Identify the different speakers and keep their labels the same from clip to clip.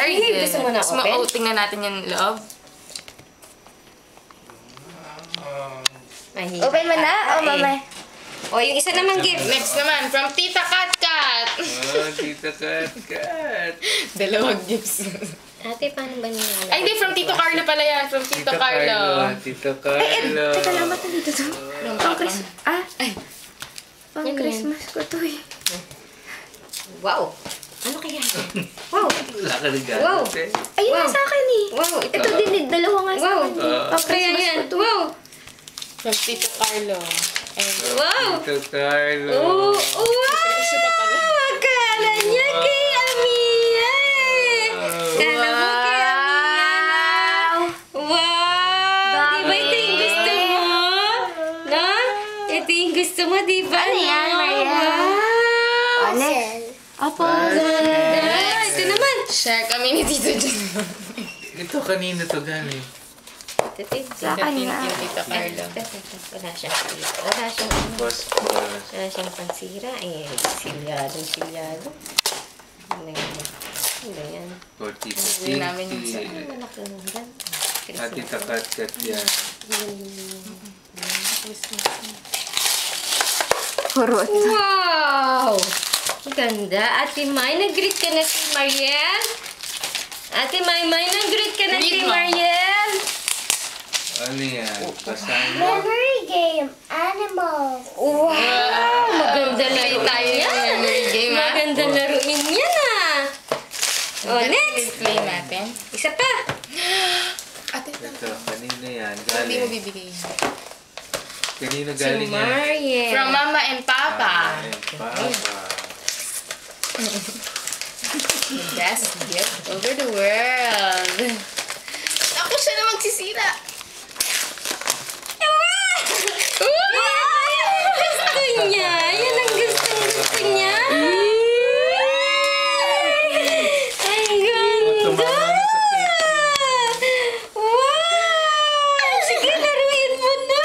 Speaker 1: Ay,
Speaker 2: gusto mo na open?
Speaker 1: Tingnan natin yung loob.
Speaker 2: Open mo na? O, mama. O, yung isa namang gift.
Speaker 1: Next naman, from Tita Kat Kat.
Speaker 3: Oh, Tita Kat Kat.
Speaker 1: Dalawang gifts.
Speaker 2: Ate, paano ba niya?
Speaker 1: Ay, hindi. From Tito Carlo pala yan. From Tito Carlo.
Speaker 3: Tito Carlo.
Speaker 2: Teka lang, ba't nandito to?
Speaker 1: From
Speaker 2: Pang
Speaker 1: Papa.
Speaker 2: Christmas. Ah,
Speaker 1: Ay.
Speaker 2: pang
Speaker 1: Yan,
Speaker 2: Christmas ko to eh. Wow. Ano kaya? Wow.
Speaker 3: Wala ka regalo.
Speaker 2: Wow. Ayun
Speaker 1: Wow.
Speaker 2: na sa akin eh.
Speaker 1: Wow, ito.
Speaker 2: Ito din, dalawa nga sa
Speaker 1: Wow.
Speaker 2: akin. Pang
Speaker 1: Kaya
Speaker 2: Christmas
Speaker 1: yan.
Speaker 2: ko to.
Speaker 1: Wow. From Tito Carlo. And
Speaker 2: Wow.
Speaker 3: Tito Carlo.
Speaker 2: Oh, wow!
Speaker 1: Isa pa pala.
Speaker 2: Akala niya kay Amia eh. Kala mo kay Amia na. Wow! Di ba ito yung gusto mo? No? Ito yung gusto mo, di ba? Ano yan, Maria? Wow! Apo, ganda. Ito naman.
Speaker 1: Share kami ni Tito John.
Speaker 3: Ito kanina to galing.
Speaker 2: Sa kanya.
Speaker 1: Tito Carlo.
Speaker 2: Wala siyang sira. Wala siyang ano.
Speaker 3: Boss.
Speaker 2: Wala siyang pansira. Eh, silyado. Ano yan?
Speaker 3: For Tita
Speaker 1: Hindi namin yung sa...
Speaker 3: Tinky.
Speaker 2: Malaki ng gan.
Speaker 3: At Tita Kat Kat yan.
Speaker 2: Kurot. Wow! Ganda. Ate May, nag-greet ka na si Mariel? Ate May, nag-greet ka na si
Speaker 1: Greet mo.
Speaker 2: Mariel?
Speaker 3: Ano yan? Pasan.
Speaker 4: Memory game, animals.
Speaker 2: Wow! Maganda laro
Speaker 1: Tayo
Speaker 2: yan.
Speaker 1: yung memory game, ha?
Speaker 2: Maganda laruin yan, ah. Oh, next.
Speaker 1: Play natin.
Speaker 2: Isa pa.
Speaker 1: Ate,
Speaker 3: Ito, kanina yan.
Speaker 1: hindi mo
Speaker 3: Galing.
Speaker 1: bibigay.
Speaker 3: Kanina
Speaker 2: Si
Speaker 3: galing yan.
Speaker 2: Mariel.
Speaker 1: From Mama and Papa.
Speaker 3: Ay, Papa.
Speaker 1: The best gift over the world. Ako siya na magsisira.
Speaker 2: Gusto niya. Yan ang gusto niya. Ang ganda.
Speaker 3: Tumama sa cake.
Speaker 2: Wow! Sige, laruin mo na.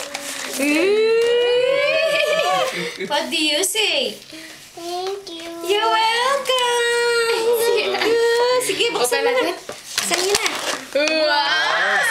Speaker 2: What do you say?
Speaker 4: Thank you.
Speaker 2: You're welcome. Sige, buksan
Speaker 1: Open
Speaker 2: mo na.
Speaker 1: natin.
Speaker 2: Sa'yo na.
Speaker 1: Wow!